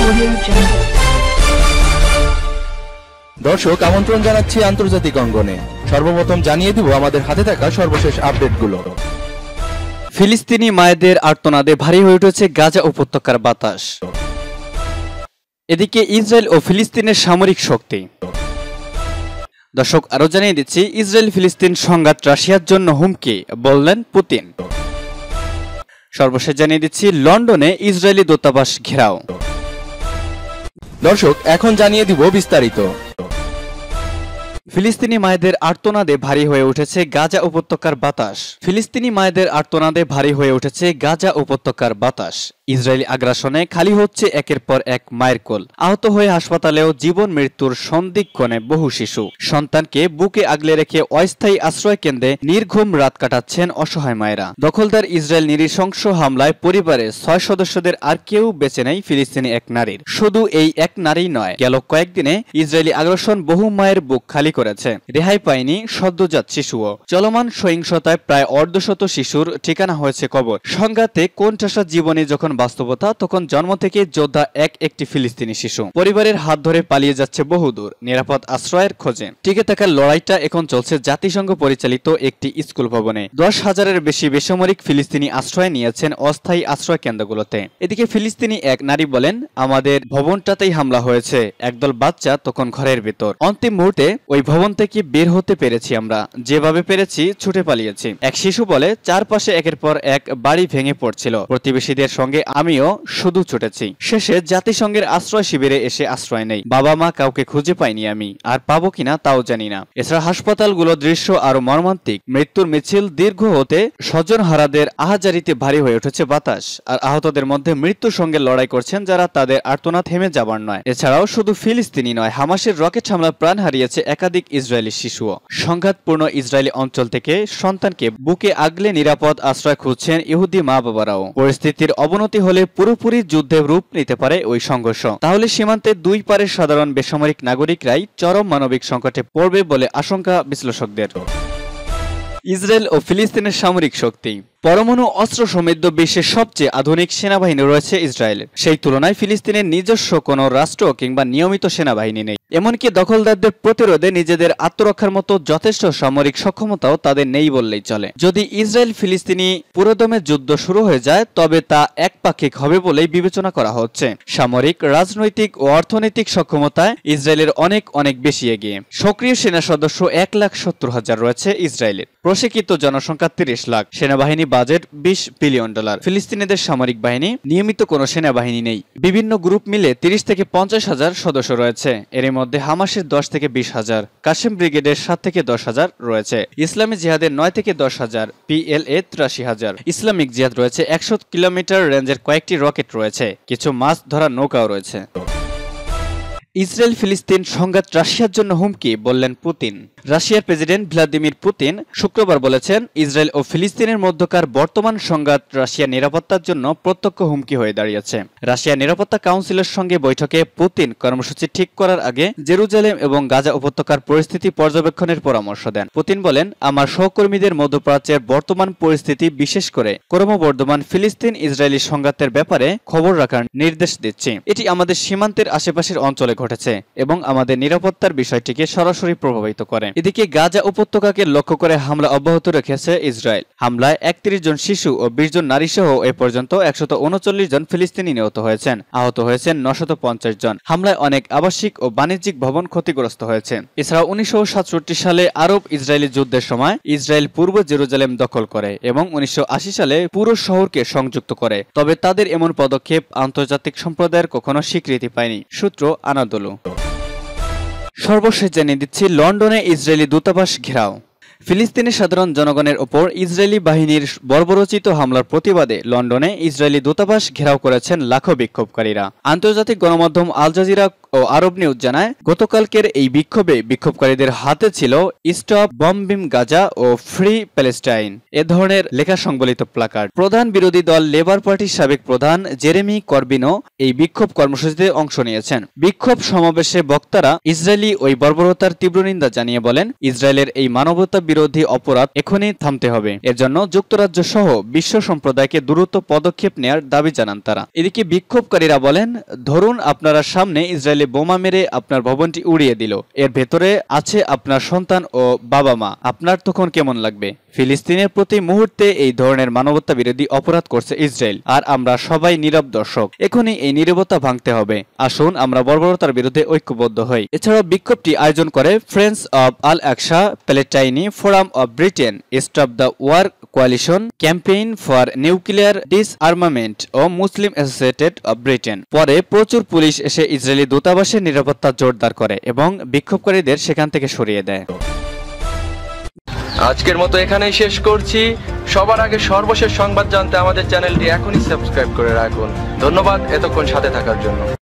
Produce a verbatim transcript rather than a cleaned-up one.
দর্শক আমন্ত্রণ জানাচ্ছি আন্তর্জাতিক অঙ্গনে। সর্বপ্রথম জানিয়ে দিব আমাদের হাতে থাকা সর্বশেষ আপডেটগুলো। ফিলিস্তিনি মায়েদের আর্তনাদে ভারী হয়ে উঠেছে গাজা উপত্যকার বাতাস। এদিকে ইসরায়েল ও ফিলিস্তিনের সামরিক শক্তি। দর্শক আরো জানিয়ে দিচ্ছি, ইসরায়েল ফিলিস্তিন সংঘাত রাশিয়ার জন্য হুমকি, বললেন পুতিন। সর্বশেষ জানিয়ে দিচ্ছি, লন্ডনে ইসরায়েলি দূতাবাস ঘেরাও। দর্শক এখন জানিয়ে দিব বিস্তারিত। ফিলিস্তিনি মায়েদের আর্তনাদে ভারী হয়ে উঠেছে গাজা উপত্যকার বাতাস। ফিলিস্তিনি মায়েদের আর্তনাদে ভারী হয়ে উঠেছে গাজা উপত্যকার বাতাস। ইসরায়েলি আগ্রাসনে খালি হচ্ছে একের পর এক মায়ের কোল। আহত হয়ে হাসপাতালেও জীবন মৃত্যুর সন্দিক্ষণে বহু শিশু। সন্তানকে বুকে আগলে রেখে অস্থায়ী আশ্রয় কেন্দ্রে নির্ঘুম রাত কাটাচ্ছেন অসহায় মায়েরা। দখলদার ইসরায়েল নৃশংস হামলায় পরিবারের ছয় সদস্যদের আর কেউ বেঁচে নেই ফিলিস্তিনি এক নারীর। শুধু এই এক নারী নয়, গেল কয়েকদিনে ইসরায়েলি আগ্রাসন বহু মায়ের বুক খালি করেছে। রেহাই পায়নি সদ্যজাত শিশুও। চলমান সহিংসতায় প্রায় অর্ধশত শিশুর ঠিকানা হয়েছে কবর। সংঘাতে কোণঠাসা জীবনে যখন বাস্তবতা, তখন জন্ম থেকে যোদ্ধা এক একটি ফিলিস্তিনি শিশু। পরিবারের হাত ধরে পালিয়ে যাচ্ছে বহুদূর নিরাপদ আশ্রয়ের খোঁজে। টিকে থাকার লড়াইটা এখন চলছে জাতিসংঘ পরিচালিত একটি স্কুল ভবনে। দশ হাজারের বেশি বেসামরিক ফিলিস্তিনি আশ্রয় নিয়েছেন অস্থায়ী আশ্রয় কেন্দ্রগুলোতে। এদিকে ফিলিস্তিনি এক নারী বলেন, আমাদের ভবনটাতেই হামলা হয়েছে। একদল বাচ্চা তখন ঘরের ভেতর। অন্তিম মুহূর্তে ওই ভবন থেকে বের হতে পেরেছি আমরা, যেভাবে পেরেছি ছুটে পালিয়েছি। এক শিশু বলে, চারপাশে একের পর এক বাড়ি ভেঙে পড়ছিল। প্রতিবেশীদের সঙ্গে আমিও শুধু ছুটেছি। শেষে জাতিসংঘের আশ্রয় শিবিরে এসে আশ্রয় নেই। বাবা মা কাউকে খুঁজে পাইনি আমি, আর পাবো কিনা তাও জানি না। এছাড়া হাসপাতালগুলো দৃশ্য আরো মর্মান্তিক। মৃত্যুর মিছিল দীর্ঘ হতে স্বজনহারাদের আহাজারিতে ভারী হয়ে উঠেছে বাতাস। আর আহতদের মধ্যে মৃত্যুর সঙ্গে লড়াই করছেন যারা, তাদের আর্তনাদ থেমে যাবার নয়। এছাড়াও শুধু ফিলিস্তিনি নয়, হামাসের রকেট হামলায় প্রাণ হারিয়েছে একাধিক ইসরায়েলি শিশুও। সংঘাতপূর্ণ ইসরায়েলি অঞ্চল থেকে সন্তানকে বুকে আগলে নিরাপদ আশ্রয় খুঁজছেন ইহুদি মা বাবারাও। পরিস্থিতির অবনতি হলে পুরোপুরি যুদ্ধে রূপ নিতে পারে ওই সংঘর্ষ। তাহলে সীমান্তে দুই পারের সাধারণ বেসামরিক নাগরিকরাই চরম মানবিক সংকটে পড়বে বলে আশঙ্কা বিশ্লেষকদের। ইসরায়েল ও ফিলিস্তিনের সামরিক শক্তি। পরমাণু অস্ত্র সমৃদ্ধ বিশ্বের সবচেয়ে আধুনিক সেনাবাহিনী রয়েছে ইসরায়েলের। সেই তুলনায় ফিলিস্তিনের নিজস্ব কোনো রাষ্ট্র কিংবা নিয়মিত সেনাবাহিনী নেই। এমনকি দখলদারদের প্রতিরোধে নিজেদের আত্মরক্ষার মতো যথেষ্ট সামরিক সক্ষমতাও তাদের নেই বললেই চলে। যদি ইসরায়েল ফিলিস্তিনি পুরোদমে যুদ্ধ শুরু হয়ে যায়, তবে তা একপাক্ষিক হবে বলেই বিবেচনা করা হচ্ছে। সামরিক, রাজনৈতিক ও অর্থনৈতিক সক্ষমতায় ইসরায়েলের অনেক অনেক বেশি এগিয়ে। সক্রিয় সেনা সদস্য এক লাখ সত্তর হাজার রয়েছে ইসরায়েলের। প্রশিক্ষিত জনসংখ্যা তিরিশ লাখ। সেনাবাহিনী বাজেট বিশ বিলিয়ন ডলার। ফিলিস্তিনিদের সামরিক বাহিনী, নিয়মিত কোনো সেনাবাহিনী নেই। বিভিন্ন গ্রুপ মিলে তিরিশ থেকে পঞ্চাশ হাজার সদস্য রয়েছে। এর মধ্যে হামাসের দশ থেকে বিশ হাজার, কাশেম ব্রিগেডের সাত থেকে দশ হাজার রয়েছে। ইসলামী জিহাদের নয় থেকে দশ হাজার, পিএলএ তিরাশি হাজার। ইসলামিক জিহাদ রয়েছে একশো কিলোমিটার রেঞ্জের কয়েকটি রকেট রয়েছে। কিছু মাছ ধরা নৌকাও রয়েছে। ইসরায়েল ফিলিস্তিন সংঘাত রাশিয়ার জন্য হুমকি, বললেন পুতিন। রাশিয়ার প্রেসিডেন্ট ভ্লাদিমির পুতিন শুক্রবার বলেছেন, ইসরায়েল ও ফিলিস্তিনের মধ্যকার বর্তমান সংঘাত রাশিয়ার নিরাপত্তার জন্য প্রত্যক্ষ হুমকি হয়ে দাঁড়িয়েছে। রাশিয়ার নিরাপত্তা কাউন্সিলের সঙ্গে বৈঠকে পুতিন কর্মসূচি ঠিক করার আগে জেরুজালেম এবং গাজা উপত্যকার পরিস্থিতি পর্যবেক্ষণের পরামর্শ দেন। পুতিন বলেন, আমার সহকর্মীদের মধ্যপ্রাচ্যের বর্তমান পরিস্থিতি, বিশেষ করে ক্রমবর্ধমান ফিলিস্তিন ইসরায়েলি সংঘাতের ব্যাপারে খবর রাখার নির্দেশ দিচ্ছি। এটি আমাদের সীমান্তের আশেপাশের অঞ্চলে ঘটেছে এবং আমাদের নিরাপত্তার বিষয়টিকে সরাসরি প্রভাবিত করে। এদিকে গাজা উপত্যকাকে লক্ষ্য করে হামলা অব্যাহত রেখেছে ইসরায়েল। হামলায় একত্রিশ জন শিশু ও বিশ জন নারী সহ এ পর্যন্ত একশত উনচল্লিশ জন ফিলিস্তিনি নিহত হয়েছেন। আহত হয়েছেন নশত পঞ্চাশ জন। হামলায় অনেক আবাসিক ও বাণিজ্যিক ভবন ক্ষতিগ্রস্ত হয়েছে। এছাড়া উনিশশো সাতষট্টি সালে আরব ইসরায়েলি যুদ্ধের সময় ইসরায়েল পূর্ব জেরুজালেম দখল করে এবং উনিশশো আশি সালে পুরো শহরকে সংযুক্ত করে। তবে তাদের এমন পদক্ষেপ আন্তর্জাতিক সম্প্রদায়ের কখনো স্বীকৃতি পায়নি। সূত্র আনাদোলু। সর্বশেষ জানিয়ে দিচ্ছি, লন্ডনে ইসরায়েলি দূতাবাস ঘেরাও। ফিলিস্তিনের সাধারণ জনগণের ওপর ইসরায়েলি বাহিনীর বর্বরোচিত হামলার প্রতিবাদে লন্ডনে ইসরায়েলি দূতাবাস ঘেরাও করেছেন লাখো বিক্ষোভকারীরা। আন্তর্জাতিক গণমাধ্যম আল জাজিরা ও আরব নিউজ জানায়, গতকালকের এই বিক্ষোভে বিক্ষোভকারীদের হাতে ছিল স্টপ বম্বিং গাজা ও ফ্রি প্যালেস্টাইন এ ধরনের লেখা সংবলিত প্লাকার্ড। প্রধান বিরোধী দল লেবার পার্টির সাবেক প্রধান জেরেমি করবিনও এই বিক্ষোভ কর্মসূচিতে অংশ নিয়েছেন। বিক্ষোভ সমাবেশে বক্তারা ইসরায়েলি ওই বর্বরতার তীব্র নিন্দা জানিয়ে বলেন, ইসরায়েলের এই মানবতা বিরোধী অপরাধ এখনই থামতে হবে। এর জন্য যুক্তরাজ্য সহ বিশ্ব সম্প্রদায়কে দ্রুত পদক্ষেপ নেয়ার দাবি জানান তারা। এদিকে বিক্ষোভকারীরা বলেন, ধরুন আপনার সামনে ইসরায়েলি বোমা মেরে আপনার ভবনটি উড়িয়ে দিল, এর ভেতরে আছে আপনার সন্তান ও বাবা মা, আপনার তখন কেমন লাগবে? ফিলিস্তিনের প্রতি মুহূর্তে এই ধরনের মানবতা বিরোধী অপরাধ করছে ইসরায়েল, আর আমরা সবাই নীরব দর্শক। এখনই এই নীরবতা ভাঙতে হবে। আসুন আমরা বর্বরতার বিরুদ্ধে ঐক্যবদ্ধ হই। এছাড়াও বিক্ষোভটি আয়োজন করে ফ্রেন্ডস অব আল আকসা প্যালেস্টাইনি forum of Britain, stop the war coalition, campaign for nuclear disarmament ও মুসলিম অ্যাসোসিয়েটেড অব ব্রিটেন। পরে প্রচুর পুলিশ এসে ইসরায়েলি দূতাবাসের নিরাপত্তা জোরদার করে এবং বিক্ষোভকারীদের সেখান থেকে সরিয়ে দেয়। আজকের মতো এখানেই শেষ করছি। সবার আগে সর্বশেষ সংবাদ জানতে আমাদের চ্যানেলটি এখনই সাবস্ক্রাইব করে রাখুন। ধন্যবাদ এতক্ষণ সাথে থাকার জন্য।